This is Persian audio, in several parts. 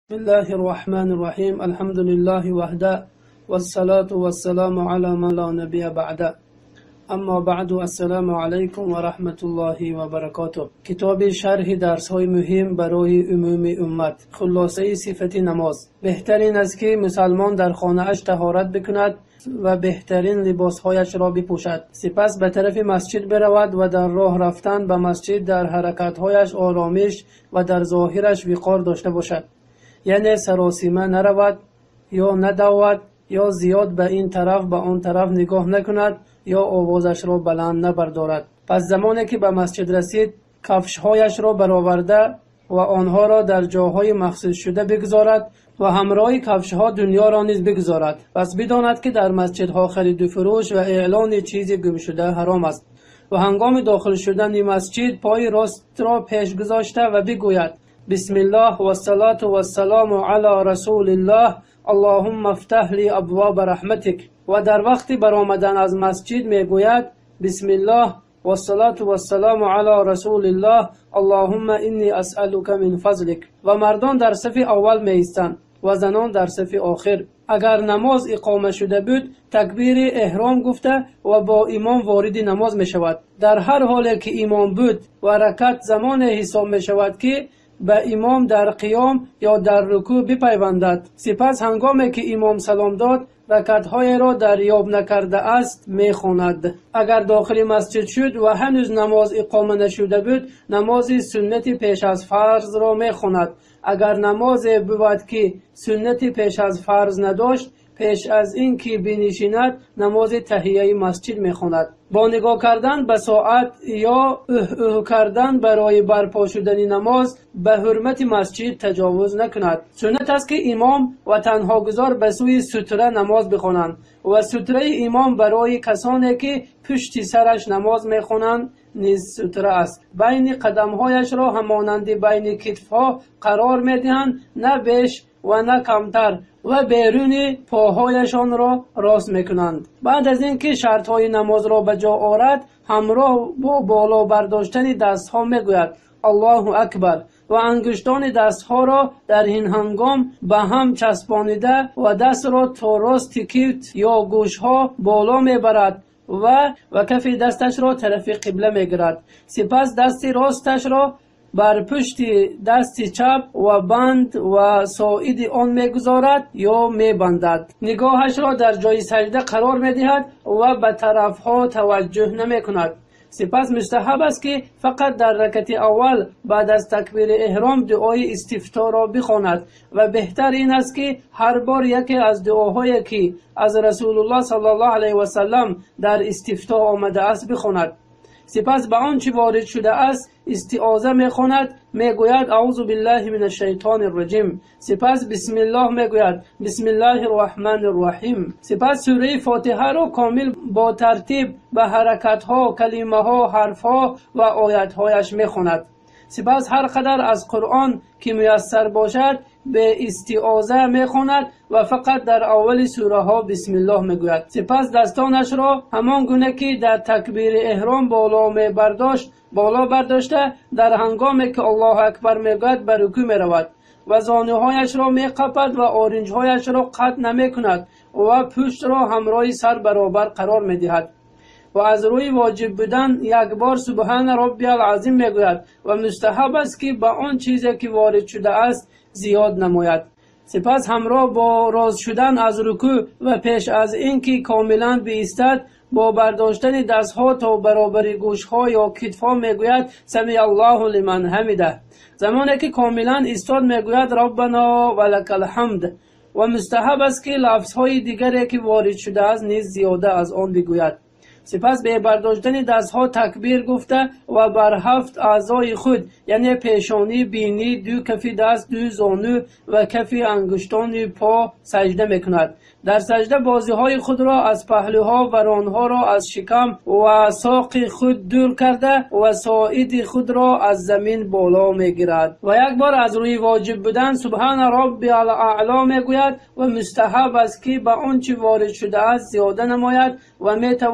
بسم الله الرحمن الرحيم الحمد لله وحده والصلاة والسلام على من لا نبي بعده اما بعد السلام علیکم و رحمت الله و برکاته. کتاب شرح درس های مهم برای عموم امت، خلاصه صفت نماز. بهترین است که مسلمان در خانه اش طهارت بکند و بهترین لباس هایش را بپوشد، سپس به طرف مسجد برود و در راه رفتن به مسجد در حرکت هایش آرامش و در ظاهرش وقار داشته باشد، یعنی سراسیمه نرود یا ندود یا زیاد به این طرف به آن طرف نگاه نکند یا آوازش را بلند نبردارد. پس زمانی که به مسجد رسید کفشهایش را برآورده و آنها را در جاهای مخصوص شده بگذارد و همراه کفشها دنیا را نیز بگذارد. پس بداند که در مسجدها خرید و فروش و اعلان چیزی گم شده حرام است و هنگام داخل شدن مسجد پای راست را پیش گذاشته و بگوید بسم الله و الصلاة و السلام علی رسول الله اللهم افتح لی ابواب رحمتک. و در وقت برآمدن از مسجد میگوید بسم الله و الصلاة و السلام علی رسول الله اللهم انی اسألک من فضلک. و مردان در صف اول میایستند و زنان در صف آخر. اگر نماز اقامه شده بود تکبیر احرام گفته و با امام وارد نماز می شود. در هر حالی که امام بود و رکعت زمان حساب می شود که به امام در قیام یا در رکوع بپیوندد. سپس هنگامی که امام سلام داد رکعت‌های را دریاب نکرده است می‌خواند. اگر داخل مسجد شد و هنوز نماز اقامه نشده بود نماز سنت پیش از فرض را می‌خواند. اگر نماز بود که سنت پیش از فرض نداشت پیش از این که بنشیند نماز تحیه مسجد می‌خواند. با نگاه کردن به ساعت یا کردن برای برپا شدن نماز به حرمت مسجد تجاوز نکند. سنت است که امام و تنها گذار به سوی ستره نماز بخوانند و ستره امام برای کسانی که پشت سرش نماز میخوانند نیز ستره است. بین قدمهایش را همانند بین کتفها قرار میدهند، نه بیش و نه کمتر، و بیرون پاهایشان را راست میکنند. بعد از اینکه شرطهای نماز را به جا آورد همراه با بالا برداشتن دستها میگوید الله اکبر و انگشتان دستها را در این هنگام به هم چسبانیده و دست را تا راست کیف یا گوشها بالا میبرد و کف دستش را طرف قبله میگیرد. سپس دست راستش را بر پشت دست چپ و بند و ساعد آن میگذارد یا میبندد. نگاهش را در جای سجده قرار میدهد و به طرفها توجه نمیکند. سپس مستحب است که فقط در رکعت اول بعد از تکبیر احرام دعای استفتاح را بخواند و بهتر این است که هر بار یکی از دعاهایی که از رسول الله صلی الله علیه و سلم در استفتاح آمده است بخواند. سپس به آنچه وارد شده است استعاذه میخواند، میگوید اعوذ بالله من الشیطان الرجیم. سپس بسم الله میگوید بسم الله الرحمن الرحیم. سپس سوره فاتحه را کامل با ترتیب به حرکت ها، کلمه ها، حرف ها و آیت هایش میخواند. سپس هر قدر از قرآن که میسر باشد به استعاذه میخواند و فقط در اول سوره ها بسم الله میگوید. سپس دستانش را همان گونه که در تکبیر احرام بالا برداشته در هنگامی که الله اکبر میگوید به رکوع میرود و زانوهایش را میقپد و آرنجهایش را قطع نمیکند و پشت را همراه سر برابر قرار میدهد و از روی واجب بودن یک بار سبحان ربی العظیم میگوید و مستحب است که به آن چیزی که وارد شده است زیاد نماید. سپس همراه با راست شدن از رکوع و پیش از اینکه کاملا بایستد با برداشتن دستها تا برابر گوشها یا کتفها میگوید سمع الله لمن حمده. زمانی که کاملا ایستاد میگوید ربنا ولک الحمد و مستحب است که لفظهای دیگری که وارد شده است نیز زیاده از آن بگوید. سپس به برداشتن دستها تکبیر گفته و بر 7 اعضای خود یعنی پیشانی، بینی، دو کف دست، دو زانو و کف انگشتان پا سجده میکند. در سجده بازوهای خود را از پهلوها و رانها را از شکم و ساق خود دور کرده و ساعد خود را از زمین بالا میگیرد و یک بار از روی واجب بودن سبحان ربی الاعلی میگوید و مستحب است که به آنچه وارد شده است زیاده نماید و میتواند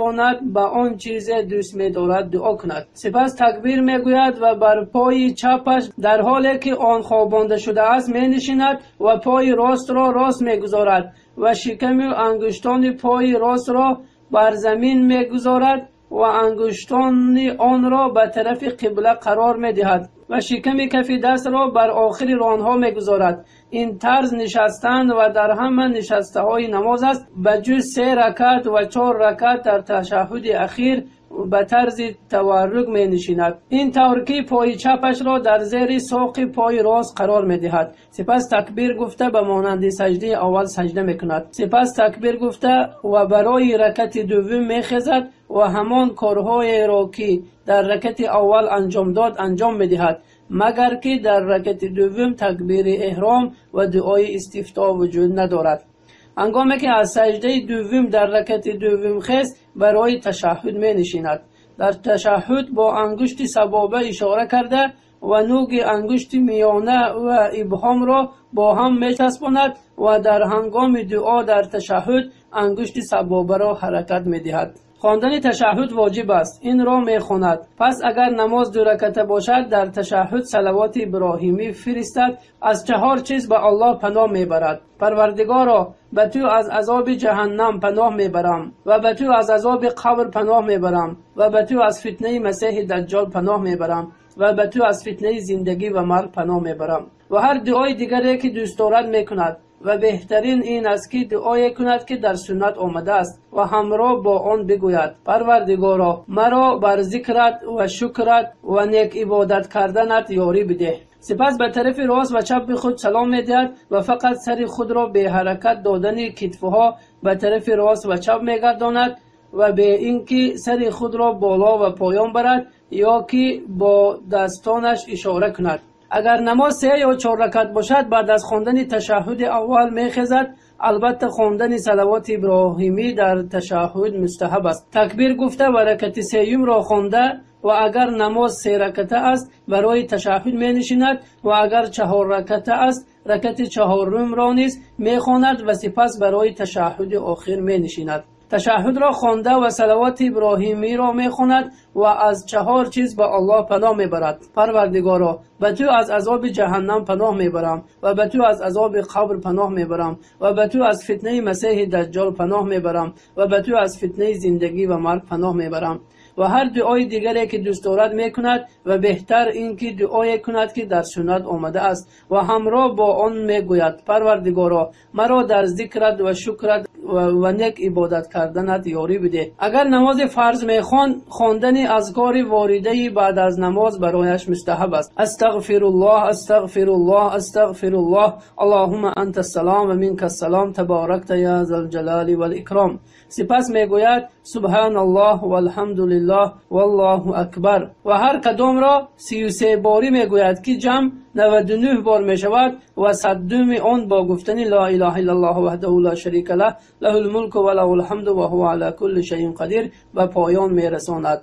به آن چیز دوست می دارد دعا کند. سپس تکبیر می گوید و بر پای چپش در حالی که آن خوابانده شده است می نشیند و پای راست را راست می گذارد و شکم و انگشتان پای راست را بر زمین می گذارد و انگشتان آن را به طرف قبله قرار می دهد و شکم کف دست را بر آخر رانها می گذارد. این طرز نشستن و در همه نشسته های نماز است، به جز 3 رکعت و 4 رکعت در تشهد اخیر به طرز تورک می نشیند. این طور که پای چپش را در زیر ساق پای راست قرار می دهد. سپس تکبیر گفته به مانند سجده اول سجده می کند. سپس تکبیر گفته و برای رکعت دوم می خیزد و همان کارهای را که در رکعت اول انجام داد انجام می دهد، مگر که در رکعت دوم تکبیر احرام و دعای استفتاح وجود ندارد. هنگامی که از سجده دوم در رکعت دوم خیز برای تشهد می نشیند. در تشهد با انگشت سبابه اشاره کرده و نوک انگشت میانه و ابهام را با هم می چسباند و در هنگام دعا در تشهد انگشت سبابه را حرکت می دهد. خواندن تشهد واجب است، این را می خواند. پس اگر نماز 2 رکعته باشد در تشهد صلوات ابراهیمی فرستد. از 4 چیز به الله پناه می برد. پروردگارا، به تو از عذاب جهنم پناه می برم و به تو از عذاب قبر پناه می برم و به تو از فتنه مسیح دجال پناه می برم و به تو از فتنه زندگی و مرگ پناه می برم. و هر دعای دیگری که دوست دارد می کند و بهترین این است که دعایی کند که در سنت آمده است و همراه با آن بگوید: پروردگارا، مرا بر ذکرت و شکرت و نیک عبادت کردنت یاری بده. سپس به طرف راست و چپ خود سلام می‌دهد و فقط سر خود را به حرکت دادن کتفها به طرف راست و چپ می‌گرداند و به اینکه سر خود را بالا و پایان برد یا که با دستانش اشاره کند. اگر نماز 3 یا 4 رکعت باشد بعد از خواندن تشهد اول می‌خیزد. البته خواندن صلوات ابراهیمی در تشهد مستحب است. تکبیر گفته و رکعت 3 را خوانده و اگر نماز 3 رکعته است برای تشهد می نشیند و اگر 4 رکعته است رکعت 4 را نیز می خواند و سپس برای تشهد آخر می نشیند. تشهد را خوانده و صلوات ابراهیمی را می خواند و از 4 چیز به الله پناه می برد. پروردگارا، به تو از عذاب جهنم پناه می برم و به تو از عذاب قبر پناه می برم و به تو از فتنه مسیح دجال پناه می برم و به تو از فتنه زندگی و مرگ پناه می برم. و هر دعای دیگری که دوست دارد می کند و بهتر این که دعای کند که در سنت آمده است و همراه با آن می گوید: پروردگارا، مرا در ذکرت و شکرت و نیک عبادت کردنت یاری بده. اگر نماز فرض می خواندن اذکار وارده بعد از نماز برایش مستحب است. استغفر الله استغفر الله استغفر الله، اللهم انت السلام و منک السلام، تبارکت یا ذا الجلال والاکرام. سپس می گوید: سبحان الله والحمد لله والله اکبر و هر کدام را 33 باری می گوید که جمع 99 بار می شود و 100 آن با گفتن لا اله الا الله وحده لا شریک له له الملک و له الحمد و هو علی کل شیء قدیر و پایان می رساند.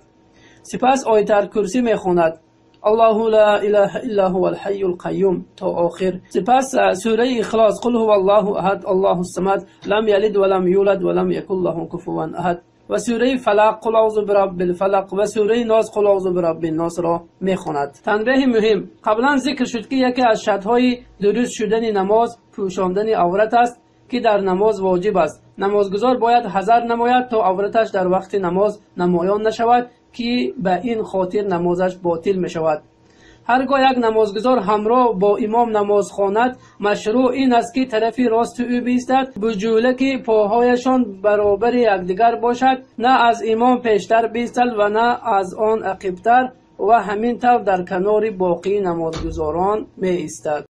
سپس آیت الکرسی می خواند: الله لا اله الا هو الحي القيوم تا آخر. سپس سوره اخلاص: قل هو الله احد الله الصمد لم یلد ولم یولد ولم یکن له کفوا احد و سوره فلق: قل اعوذ برب الفلق و سوره ناس: قل اعوذ برب الناس را میخواند. تنبیه مهم: قبلا ذکر شد که یکی از شرط‌های درست شدن نماز پوشاندن عورت است که در نماز واجب است. نمازگزار باید حذر نماید تا عورتش در وقت نماز نمایان نشود که به این خاطر نمازش باطل می شود. هرگاه یک نمازگزار همراه با امام نماز خواند مشروع این است که طرف راست او بایستد بجوله که پاهایشان برابر یکدیگر باشد، نه از امام پیشتر بایستد و نه از آن عقب‌تر و همین طور در کنار باقی نمازگزاران می ایستد.